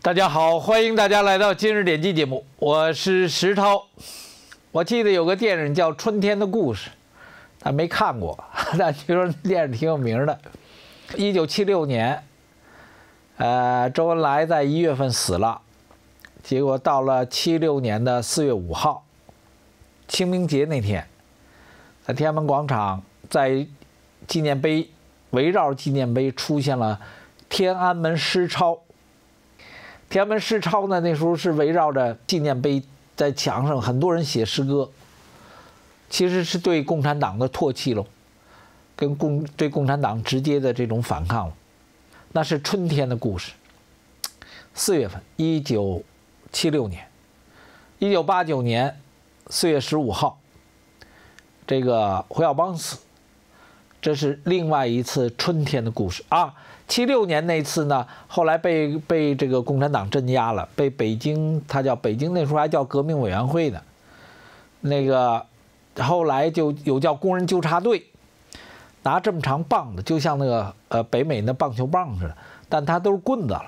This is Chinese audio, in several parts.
大家好，欢迎大家来到今日点击节目，我是石涛。我记得有个电影叫《春天的故事》，但没看过，但听说电影挺有名的。1976年，周恩来在1月份死了，结果到了76年的4月5号，清明节那天，在天安门广场，在纪念碑围绕纪念碑出现了天安门诗抄。天安门诗抄呢，那时候是围绕着纪念碑，在墙上很多人写诗歌，其实是对共产党的唾弃喽，对共产党直接的这种反抗了。那是春天的故事。4月份，1976年，1989年4月15号，这个胡耀邦死，这是另外一次春天的故事啊。76年那次呢，后来被这个共产党镇压了，被北京，他叫北京，那时候还叫革命委员会呢。那个后来就有叫工人纠察队，拿这么长棒子，就像那个北美那棒球棒似的，但它都是棍子了，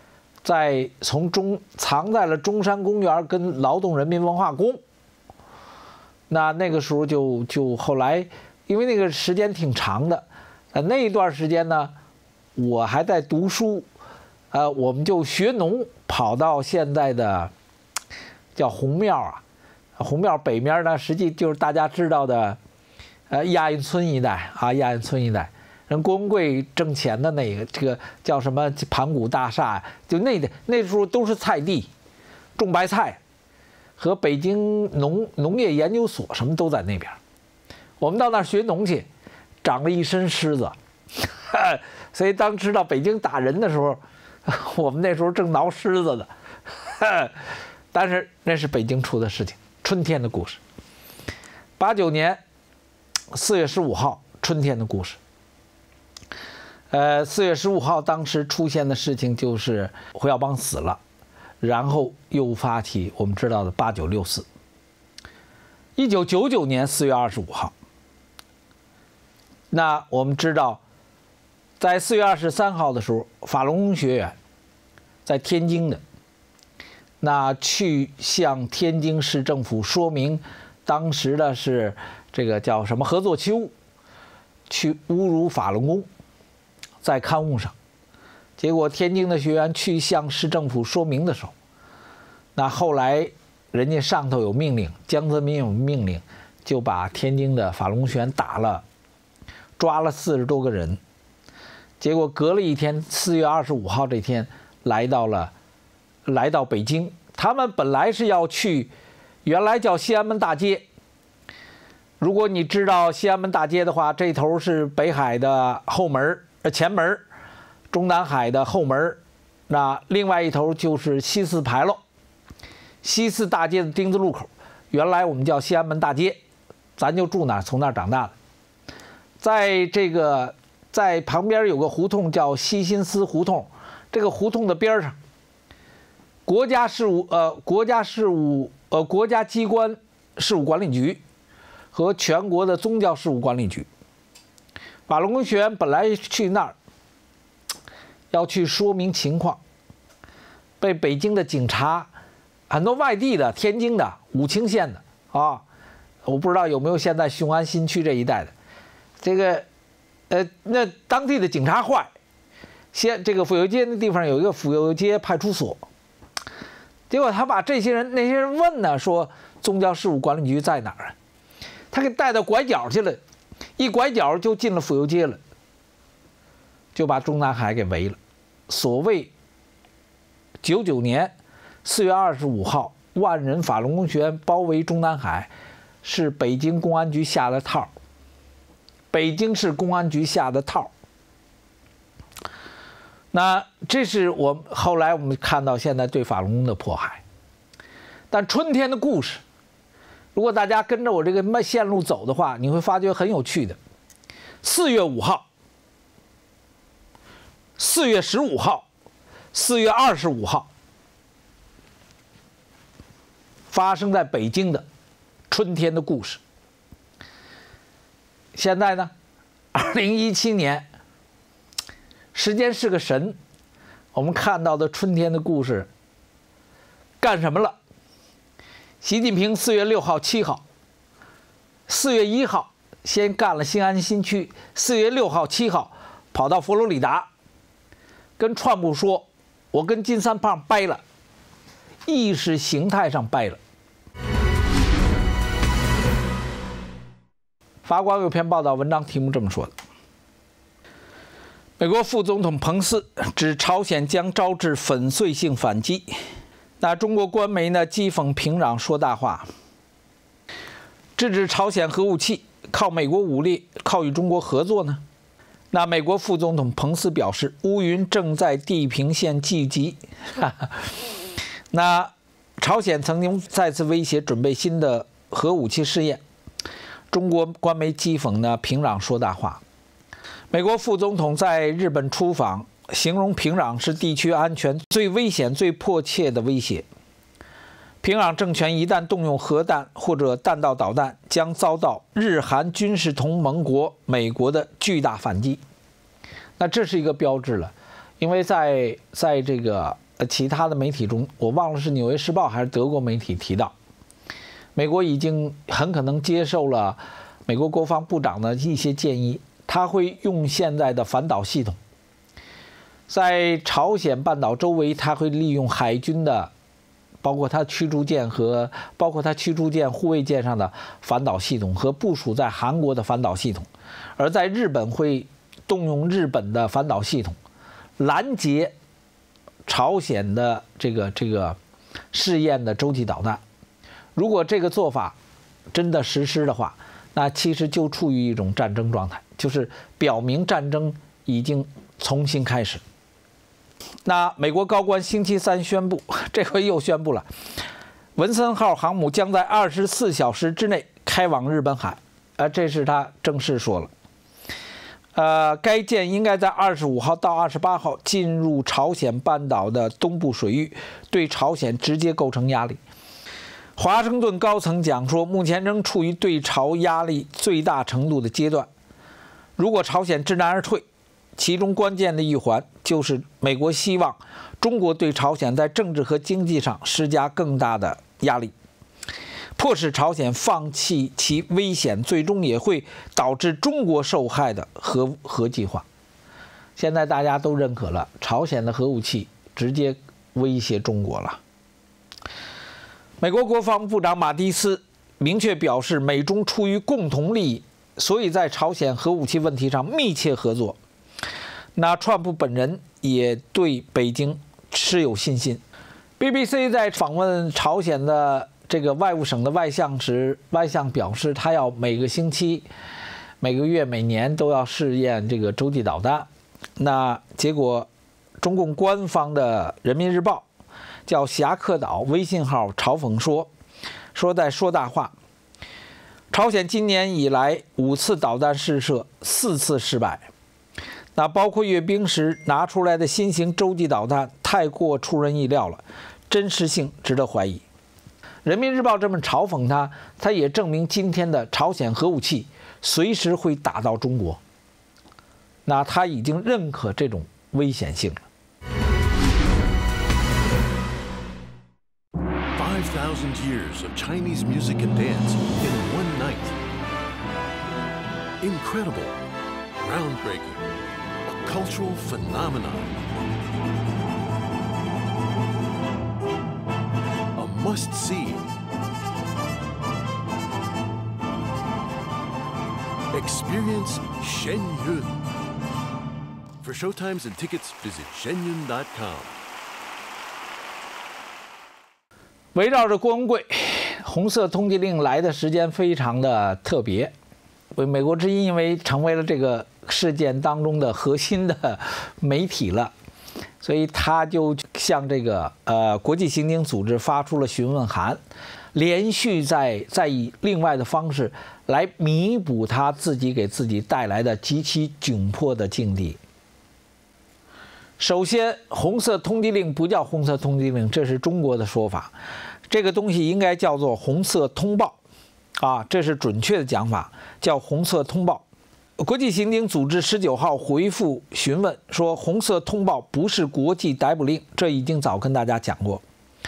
藏在了中山公园跟劳动人民文化宫。那个时候就后来，因为那个时间挺长的，那一段时间呢，我还在读书，我们就学农，跑到现在的叫红庙啊，红庙北面呢，实际就是大家知道的，亚运村一带啊，亚运村一带，人郭文贵挣钱的那个，这个叫什么盘古大厦，就那时候都是菜地，种白菜，和北京农业研究所什么都在那边，我们到那儿学农去，长了一身虱子。所以当知道北京打人的时候，我们那时候正挠虱子呢。但是那是北京出的事情，春天的故事。89年4月15号，春天的故事。4月15号当时出现的事情就是胡耀邦死了，然后又发起我们知道的8964。1999年4月25号，那我们知道，在4月23号的时候，法轮功学员在天津的，那去向天津市政府说明，当时的是这个叫什么合作期物，去侮辱法轮功，在刊物上。结果天津的学员去向市政府说明的时候，那后来人家上头有命令，江泽民有命令，就把天津的法轮功学员打了，抓了40多个人。结果隔了一天，4月25号这天来到北京。他们本来是要去，原来叫西安门大街。如果你知道西安门大街的话，这头是北海的后门前门，中南海的后门，那另外一头就是西四牌楼，西四大街的丁字路口。原来我们叫西安门大街，咱就住那儿，从那儿长大的。在旁边有个胡同叫西新司胡同，这个胡同的边上，国家机关事务管理局和全国的宗教事务管理局，法轮功学员本来去那儿要去说明情况，被北京的警察，很多外地的、天津的、武清县的啊，我不知道有没有现在雄安新区这一带的，这个。那当地的警察坏，这个府右街那地方有一个府右街派出所，结果他把那些人问呢，说宗教事务管理局在哪儿啊？他给带到拐角去了，一拐角就进了府右街了，就把中南海给围了。所谓99年4月25号，万人法轮功学员包围中南海，是北京公安局下的套。北京市公安局下的套。那这是后来我们看到现在对法轮功的迫害。但春天的故事，如果大家跟着我这个线路走的话，你会发觉很有趣的。4月5号、4月15号、4月25号，发生在北京的春天的故事。现在呢，2017年，时间是个神，我们看到的春天的故事干什么了？习近平4月6号、7号，4月1号先干了新安新区，4月6号、7号跑到佛罗里达，跟川普说：“我跟金三胖掰了，意识形态上掰了。”法广有篇报道文章题目这么说的：美国副总统彭斯指朝鲜将招致粉碎性反击。那中国官媒呢讥讽平壤说大话，制止朝鲜核武器靠美国武力，靠与中国合作呢？那美国副总统彭斯表示，乌云正在地平线聚集。那朝鲜曾经再次威胁准备新的核武器试验，中国官媒讥讽呢平壤说大话。美国副总统在日本出访，形容平壤是地区安全最危险、最迫切的威胁。平壤政权一旦动用核弹或者弹道导弹，将遭到日韩军事同盟国美国的巨大反击。那这是一个标志了，因为在这个其他的媒体中，我忘了是《纽约时报》还是德国媒体提到，美国已经很可能接受了美国国防部长的一些建议，他会用现在的反导系统，在朝鲜半岛周围，他会利用海军的，包括他驱逐舰护卫舰上的反导系统和部署在韩国的反导系统，而在日本会动用日本的反导系统，拦截朝鲜的这个试验的洲际导弹。如果这个做法真的实施的话，那其实就处于一种战争状态，就是表明战争已经重新开始。那美国高官星期三宣布，这回又宣布了，文森号航母将在24小时之内开往日本海，这是他正式说了。该舰应该在25号到28号进入朝鲜半岛的东部水域，对朝鲜直接构成压力。华盛顿高层讲说，目前仍处于对朝压力最大程度的阶段。如果朝鲜知难而退，其中关键的一环就是美国希望中国对朝鲜在政治和经济上施加更大的压力，迫使朝鲜放弃其危险，最终也会导致中国受害的核计划。现在大家都认可了，朝鲜的核武器直接威胁中国了。美国国防部长马蒂斯明确表示，美中出于共同利益，所以在朝鲜核武器问题上密切合作。那川普本人也对北京持有信心。BBC 在访问朝鲜的这个外务省的外相时，外相表示，他要每个星期、每个月、每年都要试验这个洲际导弹。那结果，中共官方的《人民日报》叫侠客岛微信号嘲讽说在说大话。朝鲜今年以来5次导弹试射，4次失败。那包括阅兵时拿出来的新型洲际导弹太过出人意料了，真实性值得怀疑。人民日报这么嘲讽他也证明今天的朝鲜核武器随时会打到中国。那他已经认可这种危险性了。 5,000 years of Chinese music and dance in one night. Incredible, groundbreaking, a cultural phenomenon. A must-see. Experience Shenyun. For showtimes and tickets, visit shenyun.com. 围绕着郭文贵，红色通缉令来的时间非常的特别。美国之音因为成为了这个事件当中的核心的媒体了，所以他就向这个国际刑警组织发出了询问函，连续在以另外的方式来弥补他自己给自己带来的极其窘迫的境地。首先，红色通缉令不叫红色通缉令，这是中国的说法。这个东西应该叫做红色通报，这是准确的讲法，叫红色通报。国际刑警组织19号回复询问说，红色通报不是国际逮捕令，这已经早跟大家讲过。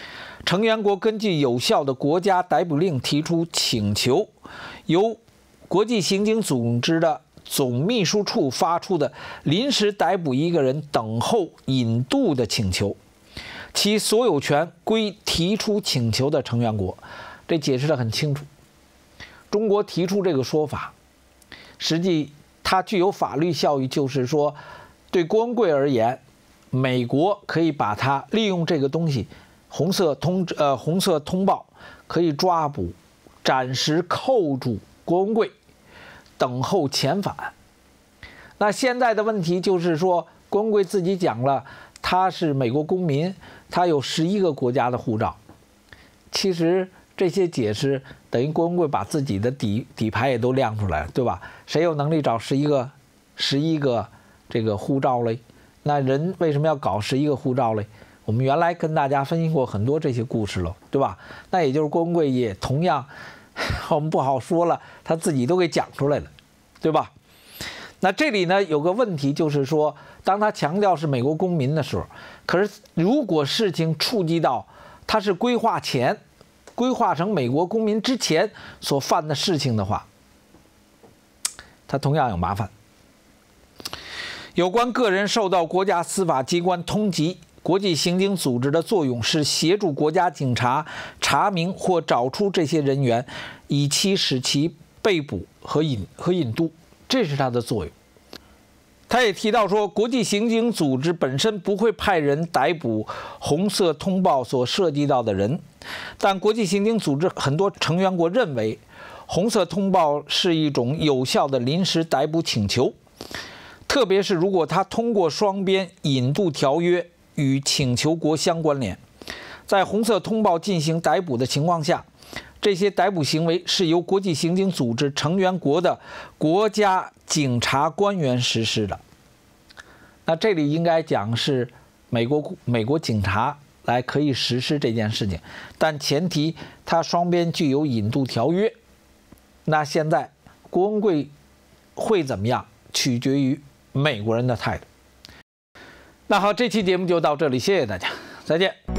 成员国根据有效的国家逮捕令提出请求，由国际刑警组织的总秘书处发出的临时逮捕一个人等候引渡的请求，其所有权归提出请求的成员国。这解释得很清楚。中国提出这个说法，实际它具有法律效益，就是说，对郭文贵而言，美国可以把它利用这个东西，红色通报可以抓捕、暂时扣住郭文贵，等候遣返。那现在的问题就是说，郭文贵自己讲了，他是美国公民，他有11个国家的护照。其实这些解释等于郭文贵把自己的底牌也都亮出来了，对吧？谁有能力找11个这个护照嘞？那人为什么要搞11个护照嘞？我们原来跟大家分析过很多这些故事了，对吧？那也就是郭文贵也同样，我们不好说了，他自己都给讲出来了，对吧？那这里呢有个问题，就是说，当他强调是美国公民的时候，可是如果事情触及到他是规划成美国公民之前所犯的事情的话，他同样有麻烦。有关个人受到国家司法机关通缉，国际刑警组织的作用是协助国家警察查明或找出这些人员，以期使其被捕和引渡，这是它的作用。他也提到说，国际刑警组织本身不会派人逮捕红色通报所涉及到的人，但国际刑警组织很多成员国认为，红色通报是一种有效的临时逮捕请求，特别是如果它通过双边引渡条约与请求国相关联。在红色通报进行逮捕的情况下，这些逮捕行为是由国际刑警组织成员国的国家警察官员实施的。那这里应该讲是美国警察来可以实施这件事情，但前提它双边具有引渡条约。那现在郭文贵会怎么样，取决于美国人的态度。那好，这期节目就到这里，谢谢大家，再见。